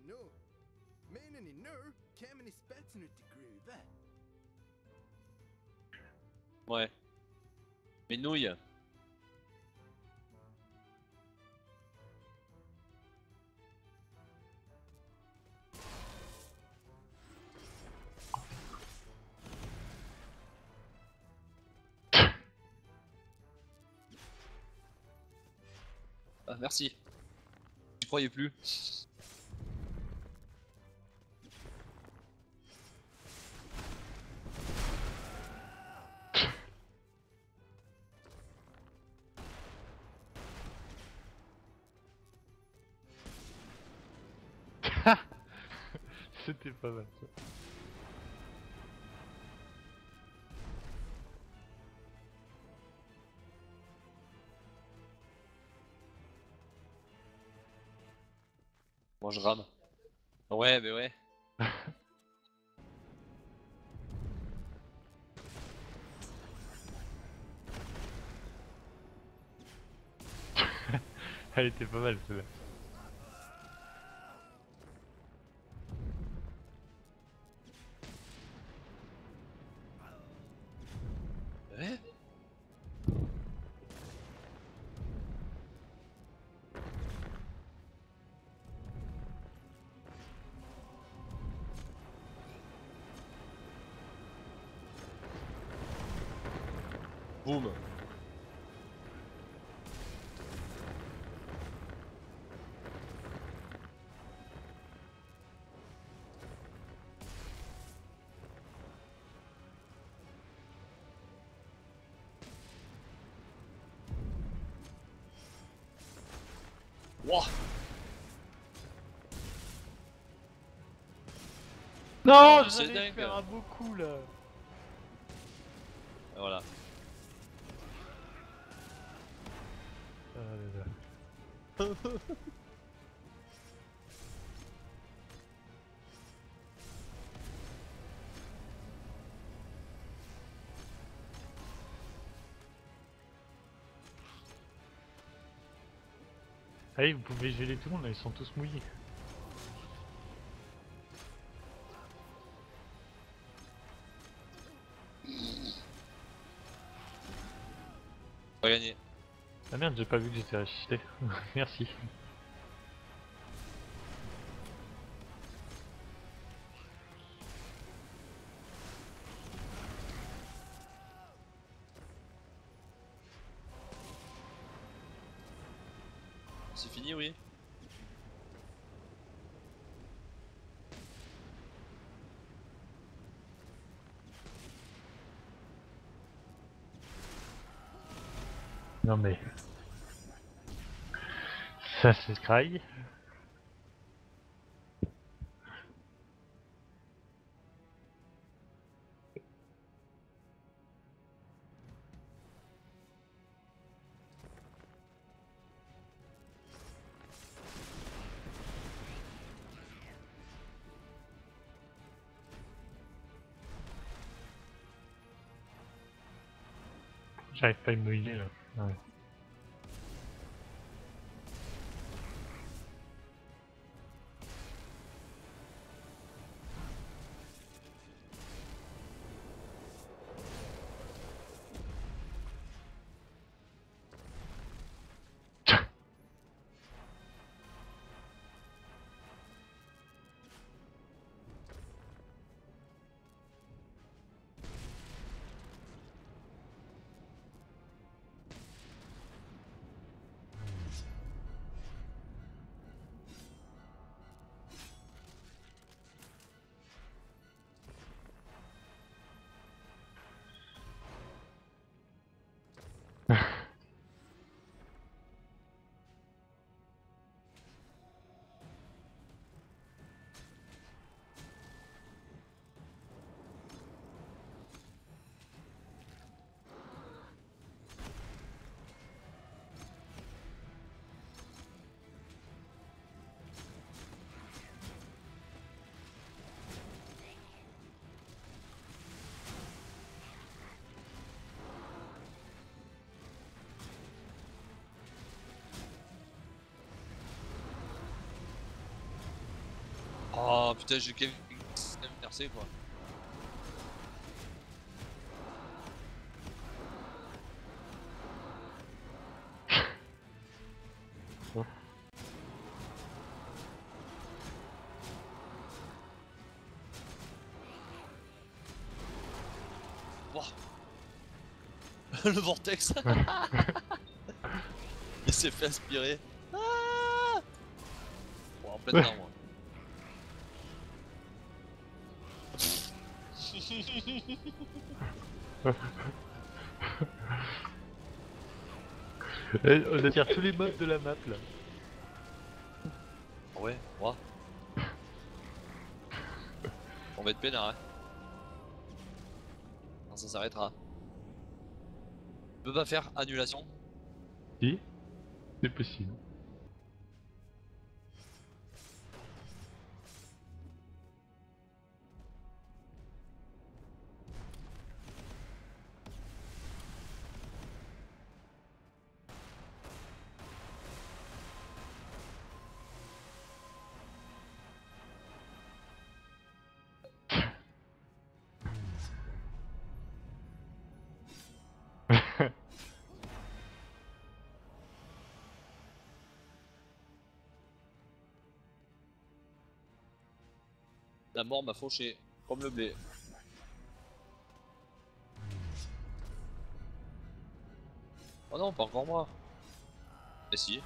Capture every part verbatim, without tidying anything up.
nå. Menar ni nu kommer ni spetsen ut i gruvan? Ouais. Mes nouilles. Ah, merci. J'y croyais plus. C'était pas mal ça. Moi je rame. Ouais, mais ouais. Elle était pas mal celle-là. Ouais. Boum. Wouah. Non, c'est j'allais dingue. faire un beau coup là. Voilà. Ah là là. Allez, vous pouvez geler tout le monde là, ils sont tous mouillés. Pas gagné. Ah merde, j'ai pas vu que j'étais ressuscité. Merci. C'est fini, oui. Non mais... Ça c'est craig. J'arrive pas à me mouiller là. Ouais. Oh putain, j'ai Kevin M R C quoi. Wow. Le vortex. Il s'est fait aspirer. Ah bon, en plein dedans moi. Eh, on attire tous les mobs de la map là. Ouais, moi. On va être peinard hein. Non, ça s'arrêtera. On peut pas faire annulation. Si, c'est possible. La mort m'a fauché, comme le blé. Oh non, pas encore moi. Mais si.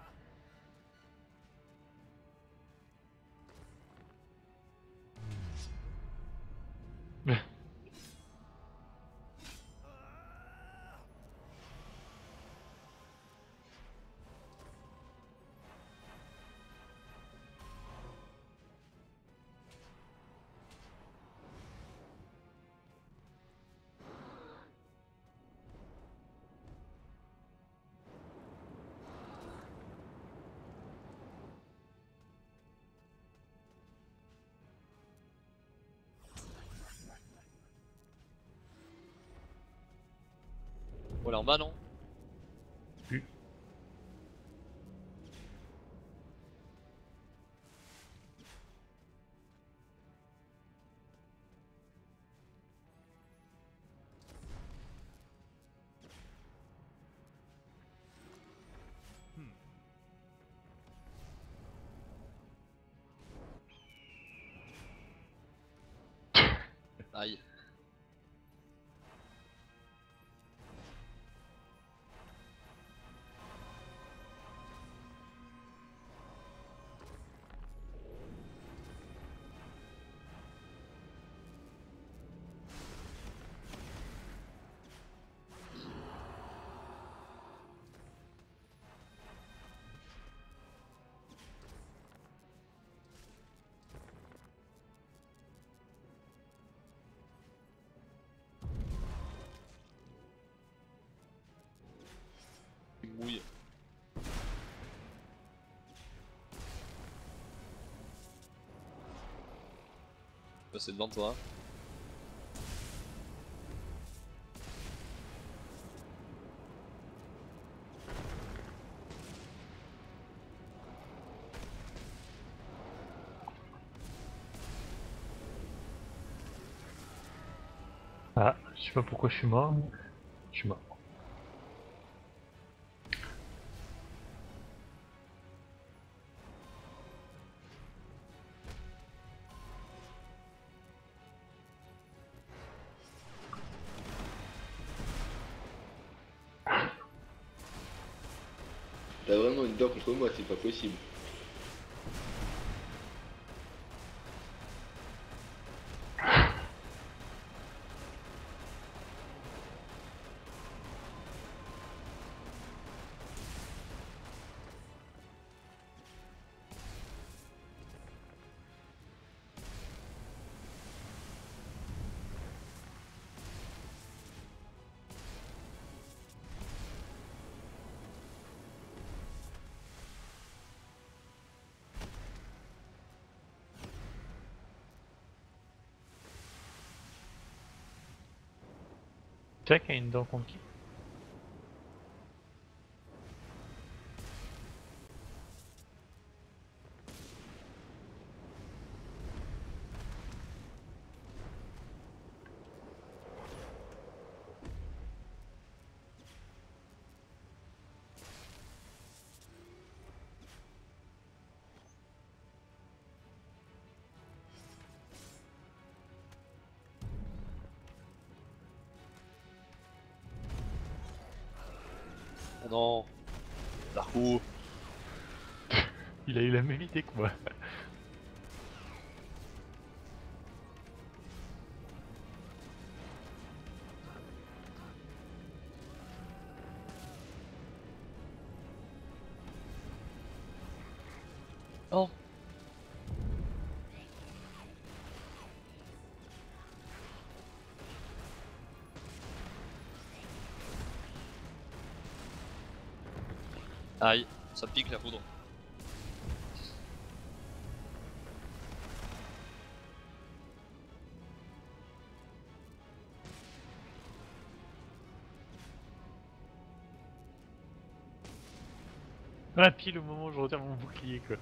Voilà en bas non. Oui. Aïe. Il mouille. C'est devant toi. Ah, je sais pas pourquoi je suis mort, mais je suis mort. T'as vraiment une dent contre moi, c'est pas possible. Jack a une dent contre qui? Oh non. Darko. Il a eu la même idée que moi. Oh. Aïe, ça pique la foudre. Ah, pile au moment où je retire mon bouclier quoi.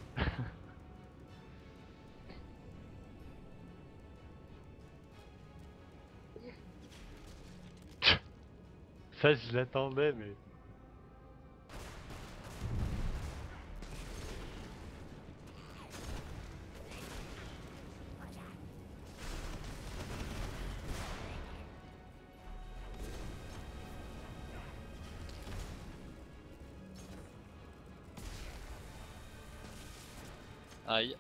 Ça je l'attendais mais... Aïe.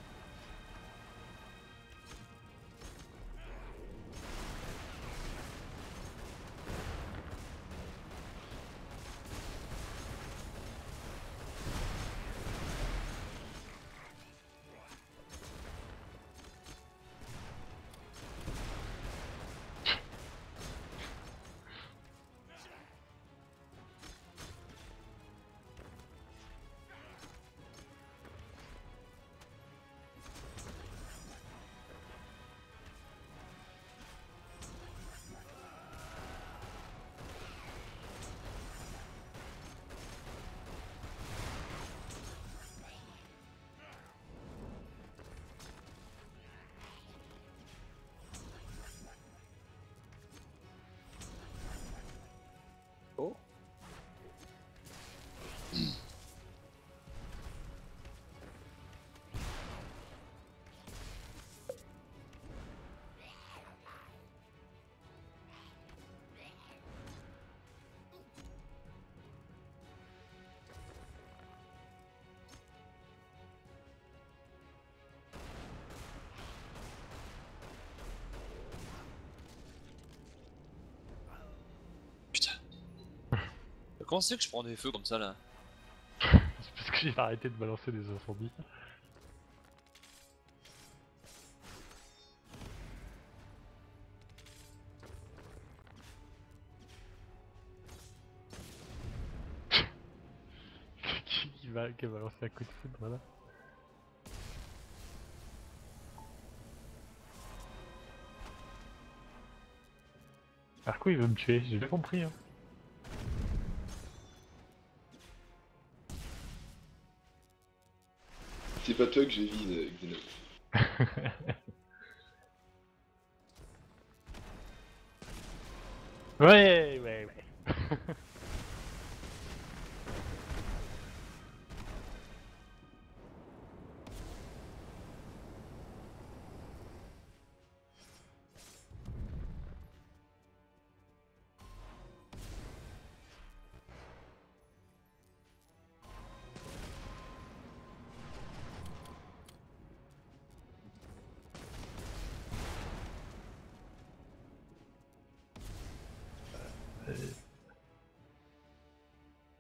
Oh. Putain. Comment c'est que je prends des feux comme ça là? C'est parce que j'ai arrêté de balancer des incendies. Qui va, qui a balancé un coup de foudre, voilà. Arco il veut me tuer, j'ai bien compris hein. C'est pas toi que je vise, euh, Xeno. Ouais, ouais, ouais. Euh...